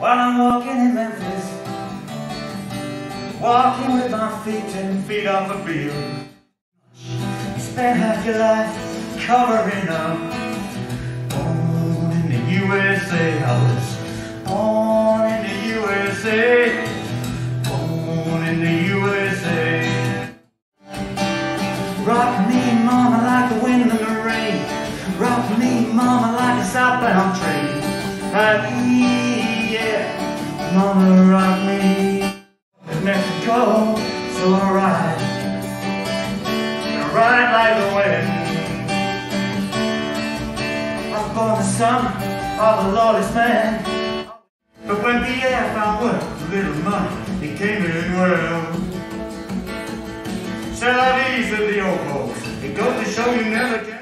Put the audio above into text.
while I'm walking in Memphis, walking with my feet 10 feet off the field. You spend half your life covering up. Born in the USA, I was born in the USA, born in the USA. Rock me, mama, like the wind and the rain. Rock me, mama, like a southbound train. Rock me, yeah, mama, rock me. In Mexico, so I ride like the wind. I was born the son of a lawless man. But when Pierre found work, a little money, he came in well. C'est la vie, said the old folks. It goes to show you never can.